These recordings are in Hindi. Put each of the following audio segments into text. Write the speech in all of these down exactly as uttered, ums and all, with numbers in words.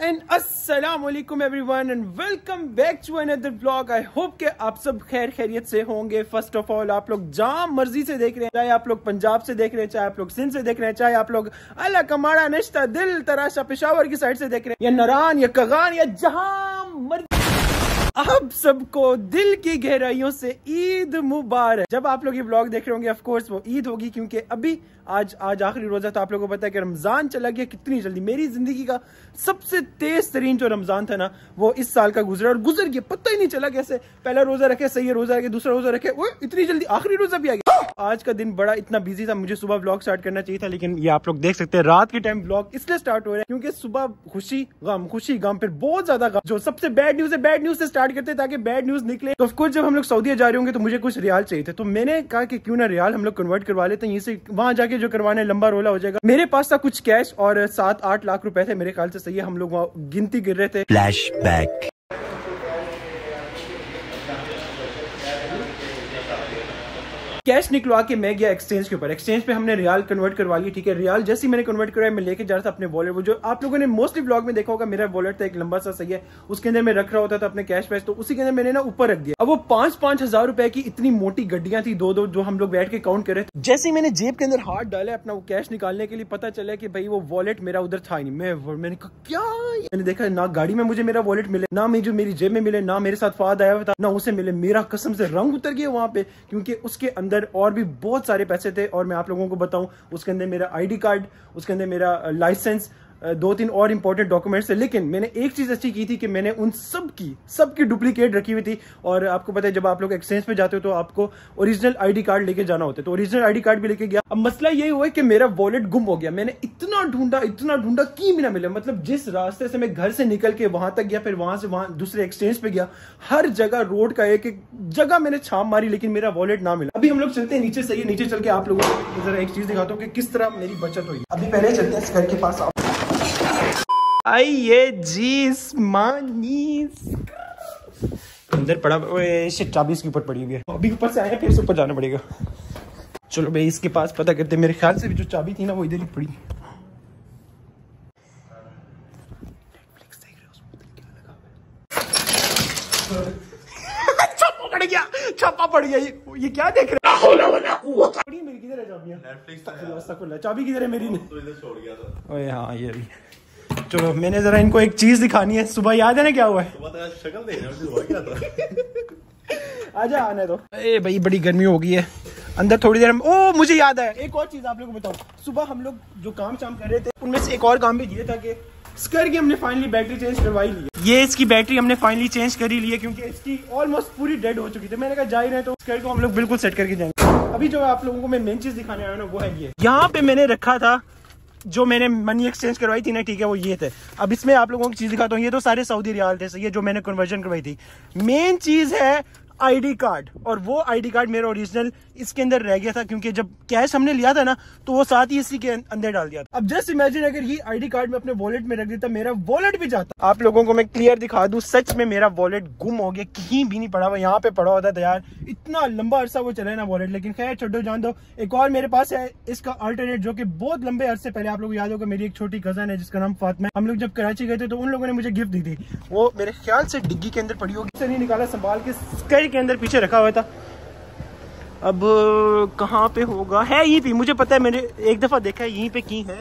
एंड अस्सलाम वालेकुम everyone and welcome back to another blog. I hope कि आप सब खैर खैरियत से होंगे। फर्स्ट ऑफ ऑल आप लोग जहां मर्जी से देख रहे हैं, चाहे आप लोग पंजाब से देख रहे हैं, चाहे आप लोग सिंध से देख रहे हैं, चाहे आप लोग अला कमाड़ा नश्ता दिल तराशा पेशावर की साइड से देख रहे हैं, या नरान या कगान या जहां मर्जी, आप सबको दिल की गहराइयों से ईद मुबारक। जब आप लोग ये ब्लॉग देख रहे होंगे ऑफ कोर्स वो ईद होगी, क्योंकि अभी आज आज आखिरी रोजा था। आप लोगों को पता है कि रमजान चला गया कितनी जल्दी। मेरी जिंदगी का सबसे तेज तरीन जो रमजान था ना, वो इस साल का गुजरा और गुजर गया, पता ही नहीं चला कैसे। पहला रोजा रखे, सही है रोजा रखे, दूसरा रोजा रखे, वो इतनी जल्दी आखिरी रोजा भी आ गया। आज का दिन बड़ा इतना बिजी था, मुझे सुबह ब्लॉग स्टार्ट करना चाहिए था, लेकिन ये आप लोग देख सकते हैं रात के टाइम ब्लॉग इसलिए स्टार्ट हो रहा है क्योंकि सुबह खुशी गम खुशी गम फिर बहुत ज्यादा गम। जो सबसे बैड न्यूज है, बैड न्यूज से स्टार्ट करते ताकि बैड न्यूज निकले। तो ऑफकोर्स जब हम लोग सऊदी जा रहे होंगे तो मुझे कुछ रियाल चाहिए थे, तो मैंने कहा कि क्यों ना रियाल हम लोग कन्वर्ट करवा लेते हैं, यहीं से वहां जाके जो करवाने लंबा रोला हो जाएगा। मेरे पास था कुछ कैश और सात आठ लाख रुपए थे मेरे ख्याल से, सही है। हम लोग वहां गिनती गिर रहे थे। फ्लैशबैक। कैश निकलवा के मैं गया एक्सचेंज के ऊपर। एक्सचेंज पे हमने रियाल कन्वर्ट करवा लिया, ठीक है। रियाल जैसे ही मैंने कन्वर्ट करवाया, मैं लेके जा रहा था अपने वॉलेट। वो जो आप लोगों ने मोस्टली ब्लॉग में देखा होगा, मेरा वॉलेट था एक लंबा सा, सही है। उसके अंदर मैं रख रहा होता था अपने कैश वैश, तो उसी के अंदर मैंने ना ऊपर रख दिया। अब वो पांच पांच हजार रुपए की इतनी मोटी गड्डियां थी, दो दो, जो हम लोग बैठ के काउंट कर रहे थे। जैसे ही मैंने जेब के अंदर हाथ डाला अपना वो कैश निकालने के लिए, पता चला कि भाई वो वॉलेट मेरा उधर था ही नहीं। मैं मैंने कहा क्या, मैंने देखा ना गाड़ी में मुझे मेरा वॉलेट मिले, ना मैं जो मेरी जेब में मिले, ना मेरे साथ फाद आया हुआ था, ना उसे मिले। मेरा कसम से रंग उतर गया वहां पे, क्योंकि उसके अंदर और भी बहुत सारे पैसे थे। और मैं आप लोगों को बताऊं, उसके अंदर मेरा आईडी कार्ड, उसके अंदर मेरा लाइसेंस, दो तीन और इंपॉर्टेंट डॉक्यूमेंट्स थे। लेकिन मैंने एक चीज अच्छी की थी कि मैंने उन सब की सब की डुप्लीकेट रखी हुई थी। और आपको पता है जब आप लोग एक्सचेंज पे जाते हो तो आपको ओरिजिनल आईडी कार्ड लेके जाना होता है, तो ओरिजिनल आईडी कार्ड भी लेके गया। अब मसला ये हुआ कि मेरा वॉलेट गुम हो गया। मैंने इतना ढूंढा इतना ढूंढा की भी ना मिला। मतलब जिस रास्ते से मैं घर से निकल के वहां तक गया, फिर वहां से वहां दूसरे एक्सचेंज पे गया, हर जगह रोड का एक एक जगह मैंने छाप मारी, लेकिन मेरा वॉलेट ना मिला। अभी हम लोग चलते हैं नीचे, सही है। नीचे चल के आप लोगों को जरा एक चीज दिखाता हूँ कि किस तरह मेरी बचत हुई। अभी पहले चलते हैं इस घर के पास। आइए जी, मानीस अंदर पड़ा। ओए शिट, चाबी इसके ऊपर पड़ी हुई है। अभी ऊपर से आए फिर से ऊपर जाना पड़ेगा। चलो भाई इसके पास पता करते। मेरे ख्याल से भी जो चाबी थी ना वो इधर ही पड़ी। छापा पड़ गया, छापा पड़ गया। ये, ये क्या देख रहे हो? मेरी किधर है चाबियां? चाबी किधर है मेरी? ओए हाँ ये रही। चलो मैंने जरा इनको एक चीज दिखानी है। सुबह याद है ना क्या हुआ है? शक्ल आजा, आने दो। ए भाई बड़ी गर्मी हो गई है अंदर। थोड़ी देर में ओ मुझे याद आया एक और चीज आप लोगों को बताऊं। सुबह हम लोग जो काम शाम कर रहे थे, उनमें से एक और काम भी ये था कि स्कर की हमने फाइनली बैटरी चेंज करवाई ली है। ये इसकी बैटरी हमने फाइनली चेंज कर ही ली है, क्योंकि इसकी ऑलमोस्ट पूरी डेड हो चुकी थी। मैंने कहा जा ही रहे तो स्कर को हम लोग बिल्कुल सेट करके जाएंगे। अभी जो आप लोगों को मैं मेन चीज दिखाने आया ना वो है ये। यहाँ पे मैंने रखा था जो मैंने मनी एक्सचेंज करवाई थी ना, ठीक है, वो ये थे। अब इसमें आप लोगों को चीज दिखाता हूँ। ये तो सारे सऊदी रियाल थे, ये जो मैंने कन्वर्जन करवाई थी। मेन चीज है आईडी कार्ड, और वो आईडी कार्ड मेरा ओरिजिनल इसके अंदर रह गया था, क्योंकि जब कैश हमने लिया था ना तो वो साथ ही इसी के अंदर डाल दिया था। अब जस्ट इमेजिन अगर ये आईडी कार्ड में अपने वॉलेट में रख देता, मेरा वॉलेट भी जाता। आप लोगों को मैं क्लियर दिखा दूं, सच में मेरा वॉलेट गुम हो गया, कहीं भी नहीं पड़ा हुआ। यहाँ पे पड़ा होता था यार, इतना लंबा अरसा वो चले ना वॉलेट। लेकिन खैर छोड़ो, जान दो। एक और मेरे पास है इसका अल्टरनेट, जो कि बहुत लंबे अरसे पहले, आप लोग याद होगा, मेरी एक छोटी कजन है जिसका नाम फातिमा। हम लोग जब कराची गए थे तो उन लोगों ने मुझे गिफ्ट दी थी। वो मेरे ख्याल से डिग्गी के अंदर पड़ी होगी, से नहीं निकाला, संभाल के स्कर के अंदर पीछे रखा हुआ था। अब कहाँ पे होगा? है यहीं पे, मुझे पता है, मैंने एक दफा देखा है यहीं पे की है।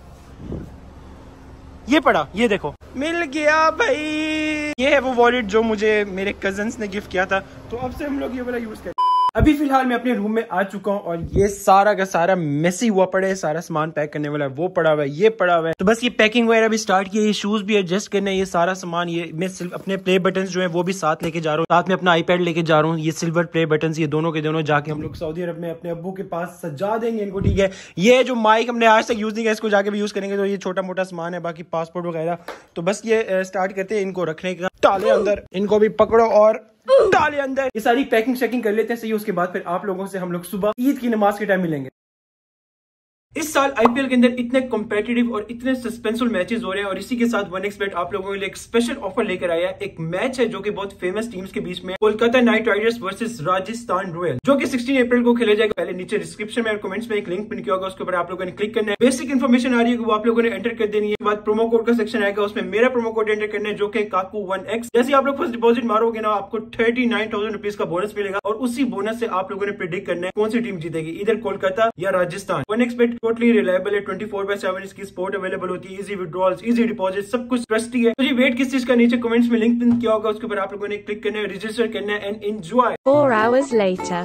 ये पड़ा, ये देखो, मिल गया भाई। ये है वो वॉलेट जो मुझे मेरे कजन्स ने गिफ्ट किया था, तो अब से हम लोग ये वाला यूज करें। अभी फिलहाल मैं अपने रूम में आ चुका हूँ और ये सारा का सारा मेसी हुआ पड़ा है। सारा सामान पैक करने वाला है, वो पड़ा हुआ है, ये पड़ा हुआ है। तो बस ये पैकिंग वगैरह भी स्टार्ट किया, ये शूज भी एडजस्ट करने, ये सारा सामान। ये मैं सिर्फ अपने प्ले बटन जो है वो भी साथ लेके जा रहा हूँ, साथ में अपना आईपैड लेके जा रहा हूँ। ये सिल्वर प्ले बटन, ये दोनों के दोनों जाके हम लोग सऊदी अरब में अपने अब्बू के पास सजा देंगे इनको, ठीक है। ये जो माइक हमने आज तक यूज नहीं किया, इसको जाके भी यूज करेंगे। तो ये छोटा मोटा सामान है, बाकी पासपोर्ट वगैरह। तो बस ये स्टार्ट करते हैं इनको रखने का। डाले अंदर, इनको भी पकड़ो और डाले अंदर। ये सारी पैकिंग शैकिंग कर लेते हैं, सही। उसके बाद फिर आप लोगों से हम लोग सुबह ईद की नमाज के टाइम मिलेंगे। इस साल आईपीएल के अंदर इतने कॉम्पिटिटिव और इतने सस्पेंसफुल मैचेस हो रहे हैं और इसी के साथ वन एक्स बेट आप लोगों के लिए एक स्पेशल ऑफर लेकर आया है। एक मैच है जो कि बहुत फेमस टीम्स के बीच में, Kolkata Knight Riders versus Rajasthan Royals, जो कि सोलह अप्रैल को खेला जाएगा। पहले नीचे डिस्क्रिप्शन में और कमेंट्स में एक लिंक पिन किया होगा, उसके ऊपर आप लोगों ने क्लिक करना है। बेसिक इन्फॉर्मेशन आ रही है वो आप लोगों ने एंटर कर देनी है। उसके बाद प्रोमो कोड का सेक्शन आएगा, उसमें मेरा प्रोमो कोड एंटर करना है जो कि काकू वन एक्स। जैसे आप लोग फर्स्ट डिपॉजिट मारोगे ना, आपको थर्टी नाइन थाउजेंड रुपीज का बोनस मिलेगा और उसी बोनस से आप लोगों ने प्रेडिक्ट करना है कौन सी टीम जीतेगी, इधर कोलकाता या Rajasthan. One X bet totally reliable है, ट्वेंटी फोर बाय सेवन इसकी सपोर्ट अवेलेबल होती है, इजी विड्रॉल्स, इजी डिपॉजिट, सब कुछ ट्रस्टी है। तो जी वेट किस चीज का, नीचे कमेंट्स में लिंक पिन किया होगा, उसके ऊपर आप लोगों ने क्लिक करना है, रजिस्टर करना है and enjoy. Four hours later.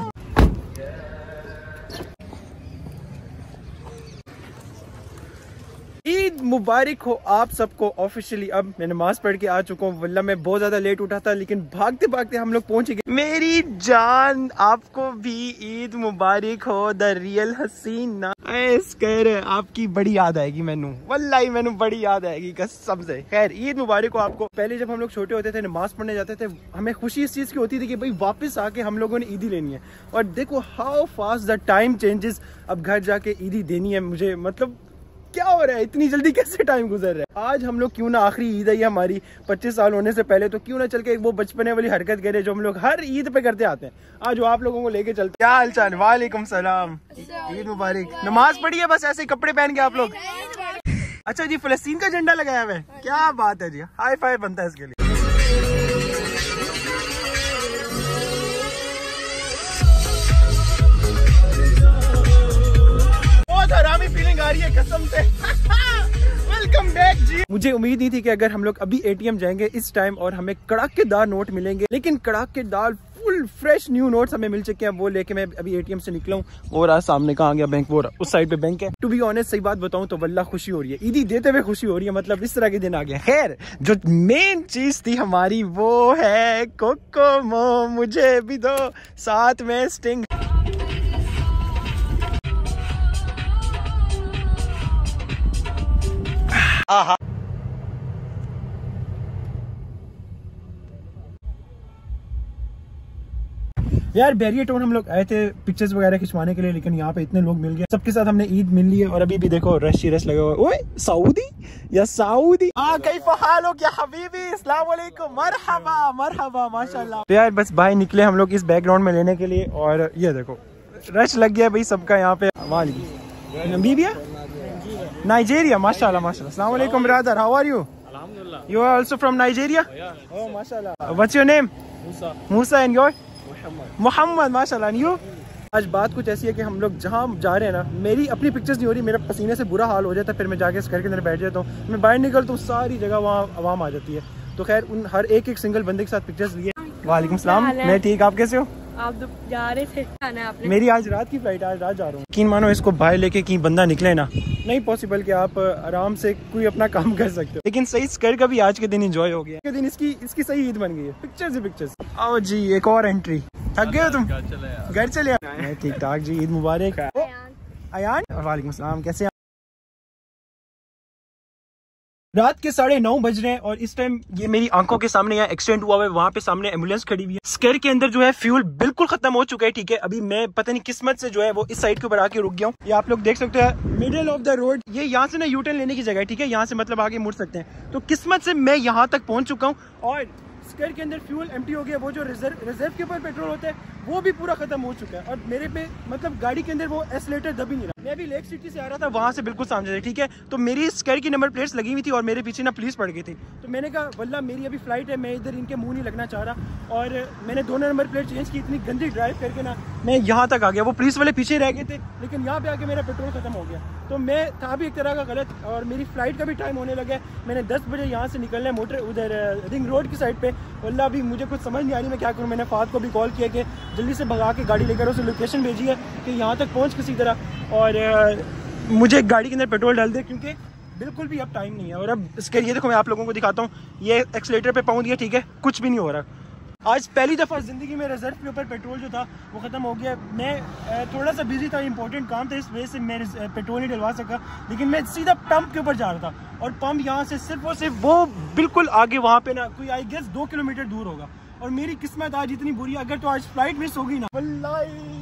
Eid मुबारक हो आप सबको ऑफिशियली। अब मैं नमाज पढ़ के आ चुका हूँ, वल्ला मैं बहुत ज्यादा लेट उठा था, लेकिन भागते भागते हम लोग पहुंच गए। मेरी जान आपको भी ईद मुबारक हो, द रियल हसीना। कर आपकी बड़ी याद आएगी मैनू, वल्लाही मैनू बड़ी याद आएगी कसम से। खैर ईद मुबारक हो आपको। पहले जब हम लोग छोटे होते थे, नमाज पढ़ने जाते थे, हमें खुशी इस चीज की होती थी कि भाई वापस आके हम लोगों ने ईदी लेनी है। और देखो how fast the time changes. अब घर जाके ईदी देनी है मुझे, मतलब क्या हो रहा है, इतनी जल्दी कैसे टाइम गुजर रहा है। आज हम लोग क्यों ना, आखिरी ईद है हमारी पच्चीस साल होने से पहले, तो क्यों ना चल के वो बचपने वाली हरकत करे जो हम लोग हर ईद पे करते आते हैं। आज वो आप लोगों को लेके चलते। क्या हाल चाल? वालेकुम सलाम, ईद मुबारक। नमाज पढ़ी है बस, ऐसे कपड़े पहन के आप लोग? अच्छा जी, फलस्तीन का झंडा लगाया हुआ है, क्या बात है जी, हाई फाई बनता है इसके लिए। हरामी फीलिंग आ रही है कसम से। वेलकम बैक जी। मुझे उम्मीद नहीं थी कि अगर हम लोग अभी एटीएम जाएंगे इस टाइम और हमें कड़ाकेदार नोट मिलेंगे, लेकिन कड़ाकेदार फुल फ्रेश न्यू नोट्स हमें मिल चुके हैं। वो लेके मैं अभी एटीएम से निकला हूँ और आज सामने कहाँ गया बैंक, वो उस साइड पे बैंक है। टू बी ऑनेस्ट सही बात बताऊं तो वल्लाह खुशी हो रही है, ईदी देते हुए खुशी हो रही है, मतलब इस तरह के दिन आ गया। खैर जो मेन चीज थी हमारी वो है कोकोमो, मुझे भी दो साथ में स्टिंग। आहा यार बैरियर टाउन हम लोग आए थे पिक्चर्स वगैरह खिंचवाने के लिए, लेकिन यहाँ पे इतने लोग मिल गए, सबके साथ हमने ईद मिल ली है। और अभी भी देखो रश ही रश लगा हुआ है। ओए सऊदी या सऊदी, हाँ कैफ हालुक या हबीबी, अस्सलाम वालेकुम, मरहबा मरहबा माशाल्लाह। तो यार बस भाई निकले हम लोग इस बैकग्राउंड में लेने के लिए, और ये देखो रश लग गया भाई सबका यहाँ पे। नमीबिया, नाइजीरिया, माशाल्लाह माशाल्लाह। अस्सलाम वालेकुम ब्रदर, हाउ आर यू? अल्हम्दुलिल्लाह। You are also from Nigeria? Yeah. Oh, mashallah. What's your name? Musa. Musa and your? Muhammad. Muhammad, mashallah. And you? आज बात कुछ ऐसी है कि हम लोग जहाँ जा रहे हैं ना, मेरी अपनी पिक्चर्स नहीं हो रही, मेरा पसीने से बुरा हाल हो जाता है, फिर मैं जाके इस घर के अंदर बैठ जाता हूँ। मैं बाहर निकलता हूँ, सारी जगह वहाँ आवाम आ जाती है। तो खैर उन हर एक एक सिंगल बंदे के साथ पिक्चर्स लिए। वालेकुम सलाम, मैं ठीक, आप कैसे हो? आप जा रहे थे आपने? मेरी आज रात की फ्लाइट, आज रात जा रहा हूँ। यकीन मानो इसको बाहर लेके कहीं बंदा निकले ना, नहीं पॉसिबल कि आप आराम से कोई अपना काम कर सकते हो। लेकिन सही स्कर का भी आज के दिन एंजॉय हो गया, के दिन इसकी इसकी सही ईद बन गई है। पिक्चर्स ही पिक्चर्स। आओ जी एक और एंट्री। थक गए हो तुम? घर चले आए? ठीक ठाक जी, ईद मुबारक। अयान, वालेकुम सलाम, कैसे? रात के साढ़े नौ बज रहे हैं और इस टाइम ये मेरी आंखों के सामने यहाँ एक्सीडेंट हुआ है, वहाँ पे सामने एम्बुलेंस खड़ी हुई है। स्केर के अंदर जो है फ्यूल बिल्कुल खत्म हो चुका है, ठीक है। अभी मैं पता नहीं किस्मत से जो है वो इस साइड के ऊपर आके रुक गया हूँ। ये आप लोग देख सकते हैं मिडिल ऑफ द रोड, ये यहाँ से ना यू टर्न लेने की जगह है, ठीक है, यहाँ से मतलब आगे मुड़ सकते हैं। तो किस्मत से मैं यहाँ तक पहुँच चुका हूँ और स्केर के अंदर फ्यूल एम्प्टी हो गया। वो जो रिजर्व रिजर्व के ऊपर पेट्रोल होता है वो भी पूरा खत्म हो चुका है और मेरे पे मतलब गाड़ी के अंदर वो एस्लेटर दब ही नहीं रहा। मैं अभी लेक सिटी से आ रहा था, वहाँ से बिल्कुल सामने से, ठीक है। तो मेरी स्केर की नंबर प्लेट्स लगी हुई थी और मेरे पीछे ना पुलिस पड़ गई थी। तो मैंने कहा वल्ला मेरी अभी फ्लाइट है, मैं इधर इनके मुंह नहीं लगना चाह रहा, और मैंने दोनों नंबर प्लेट चेंज की। इतनी गंदी ड्राइव करके ना मैं यहाँ तक आ गया। वो पुलिस वाले पीछे रह गए थे, लेकिन यहाँ पे आके मेरा पेट्रोल खत्म हो गया। तो मैं था भी एक तरह का गलत, और मेरी फ्लाइट का भी टाइम होने लगा है। मैंने दस बजे यहाँ से निकलना है मोटर उधर रिंग रोड की साइड पे। वल्ला अभी मुझे कुछ समझ नहीं आ रही मैं क्या करूँ। मैंने फात को भी कॉल किया कि जल्दी से भगा के गाड़ी लेकर उसे लोकेशन भेजी है कि यहाँ तक पहुँच किसी तरह, और मुझे गाड़ी के अंदर पेट्रोल डाल दे, क्योंकि बिल्कुल भी अब टाइम नहीं है। और अब इसके ये देखो मैं आप लोगों को दिखाता हूँ, ये एक्सीलेटर पे पाऊँ दिया, ठीक है, कुछ भी नहीं हो रहा। आज पहली दफ़ा ज़िंदगी में रिजर्व के ऊपर पेट्रोल जो था वो ख़त्म हो गया। मैं थोड़ा सा बिजी था, इंपॉर्टेंट काम था, इस वजह से मैं पेट्रोल नहीं डलवा सका, लेकिन मैं सीधा पंप के ऊपर जा रहा था। और पंप यहाँ से सिर्फ और सिर्फ वो बिल्कुल आगे वहाँ पे ना कोई आई गेस दो किलोमीटर दूर होगा। और मेरी किस्मत आज इतनी बुरी, अगर तो आज फ्लाइट मिस होगी ना, वल्लाही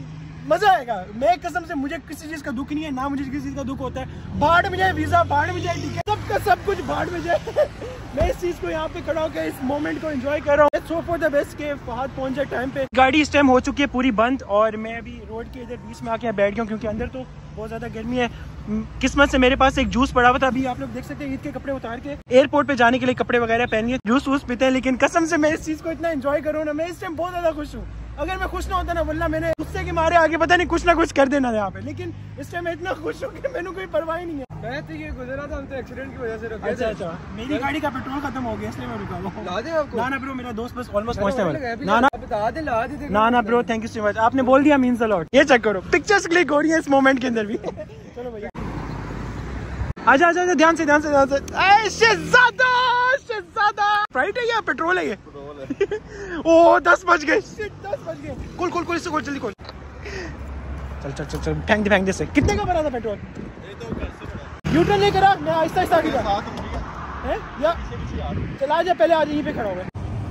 मजा आएगा। मैं कसम से, मुझे किसी चीज का दुख नहीं है, ना मुझे किसी चीज का दुख होता है। बाढ़ में जाए वीजा, बाढ़ में जाए टिकट, सबका सब कुछ बाढ़ में जाए। मैं इस चीज को यहाँ पे खड़ा होकर इस मोमेंट को एंजॉय कर रहा हूँ। सो फॉर द बेस्ट के फहद पहुंच जाए टाइम पे। गाड़ी इस टाइम हो चुकी है पूरी बंद और मैं अभी रोड के इधर बीच में आके बैठ गया हूँ क्योंकि अंदर तो बहुत ज्यादा गर्मी है। किस्मत से मेरे पास एक जूस पड़ा हुआ था, अभी आप लोग देख सकते हैं ईद के कपड़े उतार के एयरपोर्ट पे जाने के लिए कपड़े वगैरह पहन के जूस वूस पीते हैं। लेकिन कसम से मैं इस चीज को इतना एंजॉय कर रहा हूँ ना, मैं इस टाइम बहुत ज्यादा खुश हूँ। अगर मैं खुश ना होता ना वल्ला मैंने गुस्से के मारे आगे पता नहीं कुछ ना कुछ कर देना यहाँ पे, लेकिन इस टाइम मैं इतना खुश हूँ कि मैंने कोई परवाह ही नहीं है। मैं तो ये गुजरा था, हम तो एक्सीडेंट की वजह से रुके। अच्छा अच्छा, मेरी गाड़ी का पेट्रोल खत्म हो गया इसलिए मैं रुका हूँ। ला दे आपको? ना ना ब्रो, मेरा दोस्त बस ऑलमोस्ट पहुंचने वाला है। ना ना बता दे, ला दे। ना ना bro, thank you so much, आपने बोल दिया मीन्स अ लॉट। ये चेक करो, पिक्चर्स क्लिक हो रही है इस मोमेंट के अंदर भी। चलो भैया आजा आजा आजा, ध्यान से ध्यान से ध्यान से। शहजादा शहजादा राइट है या पेट्रोल है ये? ओ दस बज गए, दस बज गए। खोल खोल खोल, इससे खोल, जल्दी खोल। चल चल चल चल, फेंक दे फेंक दे से। कितने का भरा था पेट्रोल? यू टर्न नहीं करा, मैं आहिस्ता आहिस्ता आगे है या चला जा, पहले आज यहीं पे खड़ा हुआ।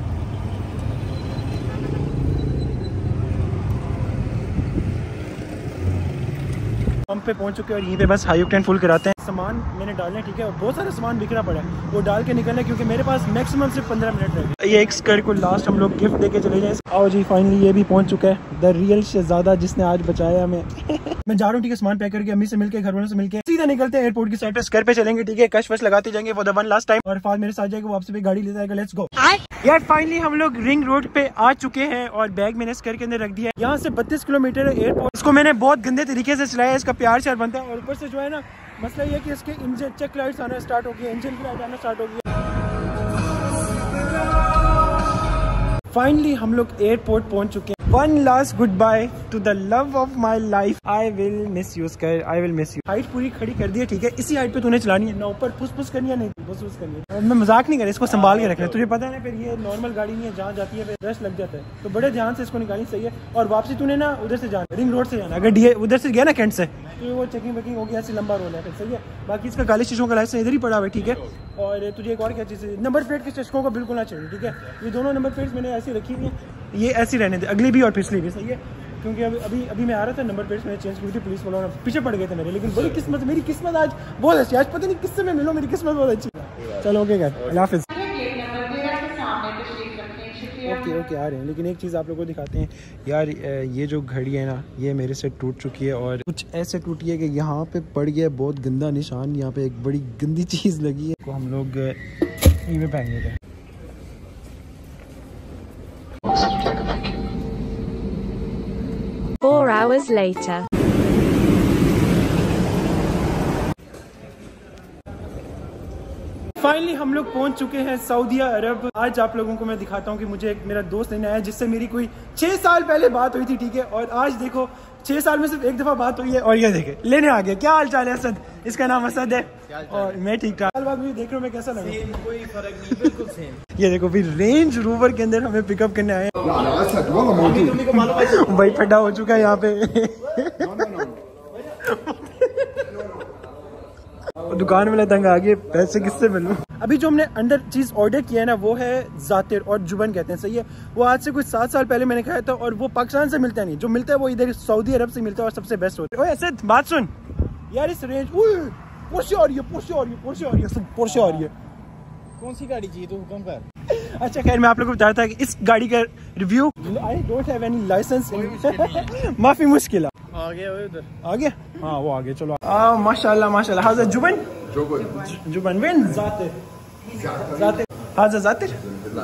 पंप पे पहुंच चुके हैं और यहीं पे बस हाई ऑक्टेन फुल कराते हैं। सामान मैंने डालना है, ठीक है, और बहुत सारा सामान बिखरा पड़ा है, वो डाल के निकलना है क्योंकि मेरे पास मैक्सिमम सिर्फ पंद्रह मिनट रह। ये एक स्कर्ट को लास्ट हम लोग गिफ्ट देके चले जाए। आओ जी, फाइनली ये भी पहुंच चुका है, द रियल शहजादा जिसने आज बचाया हमें। मैं जा रहा हूँ, ठीक है, सामान पैक करके अम्मी से मिलकर, घर वालों से मिलकर सीधा निकलते हैं एयरपोर्ट की साइड पे। घर पे चलेंगे, ठीक है, कश वश लगाते जाएंगे for the one last time. और फाद मेरे साथ जाएगा, वापस भी गाड़ी ले जाएगा। लेट्स गो यार। फाइनली हम लोग रिंग रोड पे आ चुके हैं और बैग मैंने स्कर के अंदर रख दिया है। यहाँ से बत्तीस किलोमीटर है एयरपोर्ट। इसको मैंने बहुत गंदे तरीके से चलाया, इसका प्यार श्यार बनता है। और ऊपर से जो है ना, मसला ये है कि इसके इंजन चेक लाइट्स आना स्टार्ट हो गई, इंजन की लाइट आना स्टार्ट हो गई। फाइनली हम लोग एयरपोर्ट पहुंच चुके हैं। One last good bye to the love of my life. I will miss you स्कर, I will miss you. Height पूरी खड़ी कर दी है, ठीक है, इसी हाइट पे तूने चलानी है ना, ऊपर पुश पुश करनी है, नहीं पुश पुश करनी है। मैं मजाक नहीं कर रहा, इसको संभाल के रखना है, तुझे पता है ना, फिर ये नॉर्मल गाड़ी नहीं है, जहाँ जाती है फिर रश लग जाता है, तो बड़े ध्यान से इसको निकालनी सही है। और वापसी तूने ना उधर से जाना, रिंग रोड से जाना। अगर डी उधर से गया ना कैंट से, तो वो चेकिंग वेकिंग होगी, ऐसे लंबा रोल है, फिर सही है। बाकी इसका काली शीशों का लाइसेंस इधर ही पड़ा हुआ है, ठीक है। और तुझे एक और क्या चीज़, नंबर प्लेट के चश्कों का बिल्कुल ना चाहिए, ठीक है। ये दोनों नंबर प्लेट्स मैंने ऐसी रखी हुई है, ये ऐसी रहने दे, अगली भी और पिछली भी, सही है। क्योंकि अभी अभी अभी मैं आ रहा था, नंबर प्लेट्स मैंने चेंज की थी, पुलिस वालों पीछे पड़ गए थे मेरे। लेकिन बड़ी किस्मत, मेरी किस्मत आज बहुत अच्छी, आज पता नहीं किससे मैं मिलूं, मेरी किस्मत बहुत अच्छी है। चलो ओके गाइस, अल्लाह हाफिज़। ओके ओके आ रहे हैं। लेकिन एक चीज़ आप लोगों को दिखाते हैं यार, ये जो घड़ी है ना, ये मेरे से टूट चुकी है और कुछ ऐसे टूटी है कि यहाँ पे पड़ गया बहुत गंदा निशान, यहाँ पे एक बड़ी गंदी चीज़ लगी है, को हम लोग यहीं पे पहन लेते हैं। Four hours later. फाइनली हम लोग पहुंच चुके हैं सऊदी अरब। आज आप लोगों को मैं दिखाता हूँ कि मुझे एक मेरा दोस्त लेने आया जिससे मेरी कोई छह साल पहले बात हुई थी, ठीक है। और आज देखो छह साल में सिर्फ एक दफा बात हुई है और ये देखे लेने आ गया। क्या हाल चाल है असद? इसका नाम असद है और मैं ठीक ठाक। साल बाद मुझे देख रहा हूँ मैं कैसा लगा? सेम, कोई फर्क नहीं, बिल्कुल सेम। ये देखो फिर रेंज रोवर के अंदर हमें पिकअप करने आए भाई, फटा हो चुका है यहाँ पे। दुकान वाला तंग आ गया, पैसे किससे मिलूं? अभी जो हमने अंदर चीज ऑर्डर किया है ना, वो है जातिर और जुबन कहते हैं, सही है। वो आज से कुछ सात साल पहले मैंने खाया था और वो पाकिस्तान से मिलता नहीं, जो मिलता है वो इधर सऊदी अरब से मिलता है और सबसे बेस्ट होता है। ओए बात सुन यार, इस रेंज पोर्शे आ रही है, पोर्शे आ रही है, पोर्शे आ रही है, पोर्शे आ रही है। कौन सी गाड़ी चाहिए तो हुक्म कर। अच्छा खैर, मैं आप लोगों को बताता कि इस गाड़ी का review, I don't have any license, माफी मुश्किल आ गया उधर, आ गया, हाँ वो आ गया। चलो आ माशाल्लाह माशाल्लाह। हाज़ा जुबन, जुबन वेन जातिर, जातिर, हाज़ा जातिर,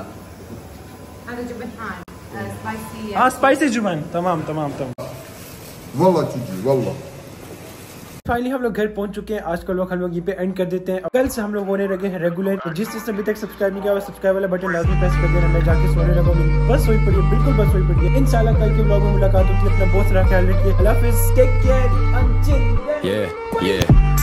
हाँ स्पाइसी जुबन, तमाम तमाम तमाम। वल्लाह चीज़ वल्लाह। फाइनली हम लोग घर पहुंच चुके हैं। आज का लोग हम लोग ये पे एंड कर देते हैं। कल से हम लोग होने लगे हैं रेगुलर। तो जिस चीज अभी तक सब्सक्राइब नहीं किया वो सब्सक्राइब वाला बटन लाजमी प्रेस कर देना। मैं जाके सोने लगा, बस सोई पड़ी है, बिल्कुल बस सोई पड़ी है। इंशाल्लाह कल के व्लॉग में मुलाकात होती है। अपना बहुत सारा ख्याल रखिए। अल्लाह हाफिज़, टेक केयर, अंटिल देन।